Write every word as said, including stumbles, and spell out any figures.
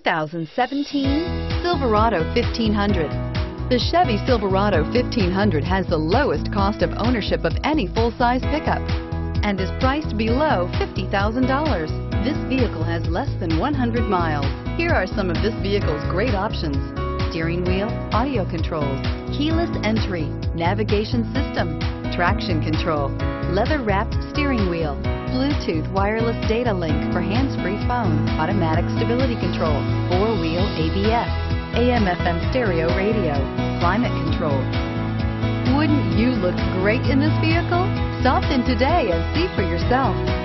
thousand seventeen Silverado fifteen hundred. The Chevy Silverado fifteen hundred has the lowest cost of ownership of any full-size pickup and is priced below fifty thousand dollars. This vehicle has less than one hundred miles. Here are some of this vehicle's great options: steering wheel audio controls, keyless entry, navigation system, traction control, leather-wrapped steering wheel, Bluetooth wireless data link for hands-free phone, automatic stability control, four-wheel A B S, A M F M stereo radio, climate control. Wouldn't you look great in this vehicle? Stop in today and see for yourself.